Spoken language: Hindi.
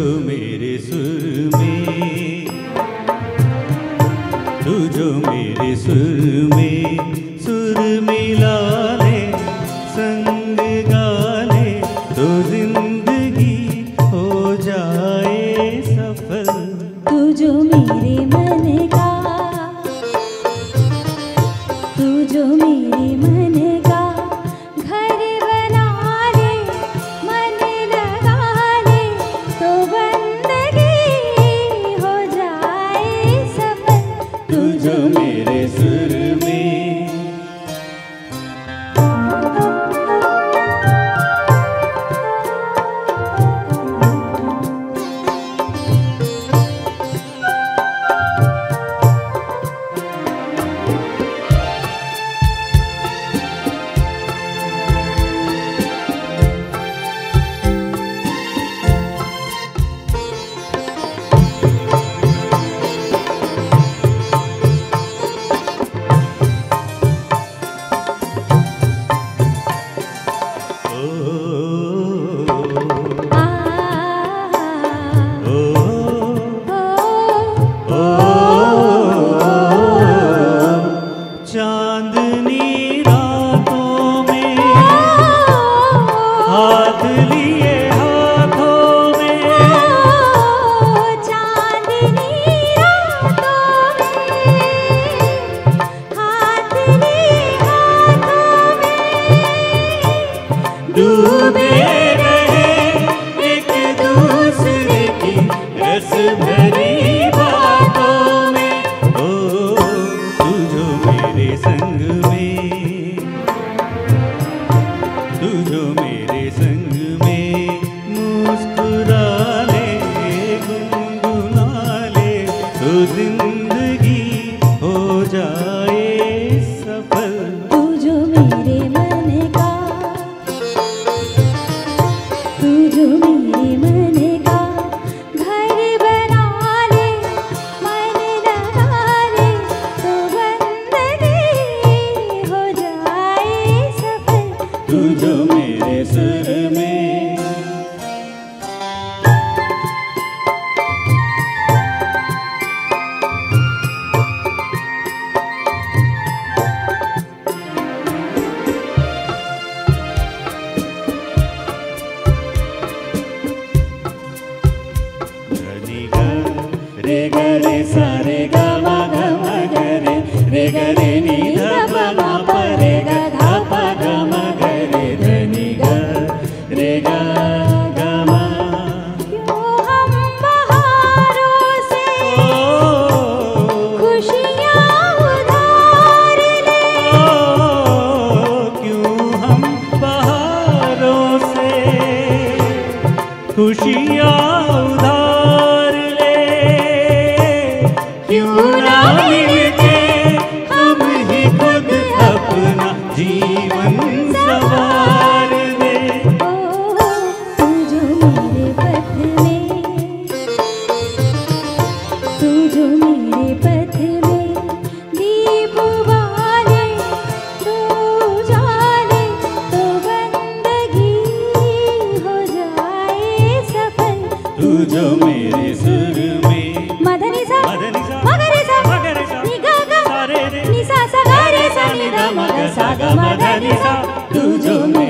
मेरे सुर में, तू जो मेरे सुर में सुर मिला ले, संग गा ले तो जिंदगी हो जाए सफल। तू जो मेरे मन का, तू जो मेरे मन का घर बना ले, मन लगा ले तो बंदगी हो जाए सफल। तू जो मेरे सुर में। चांदनी रातों में हाथ लिए हाथों में, चांदनी रातों में हाथ लिए हाथों में, डूबे रहे एक दूसरे की रस भरी बातों में। ओ तू जो मेरे संग में, तू जो मेरे संग में मुस्कुरा ले, गुनगुना ले तो जिंदगी हो जाए सफल। तू जो मेरे मन का, तू जो मेरे मन का घर बना ले, मन लगा ले तो बंदगी हो जाए सफल। तू जो मेरे सुर में। रे ग रे सा रे ग म ग म ग रे, रे ग रे नि ध प म प रे ग ध प ग म ग रे, ध नि ग रे ग ग म। क्यों हम बहारों से खुशियाँ उधार ले, क्यों हम बहारों से खुशियाँ उधार ले, क्यों ना मिलके हम ही खुद अपना जीवन सवार दे। तू जो मेरे पथ में, तू जो मेरे पथ में दीप वाले तू जाले तो बंदगी हो जाए सफल। तू जो मेरे सुर में, मदनी सा मदनी सा मगरे सा मगरे सा नि गा गा सा रे रे नि सा सा गा रे सा नि दा म ग सा ग म ध नि सा। तू जो मेरे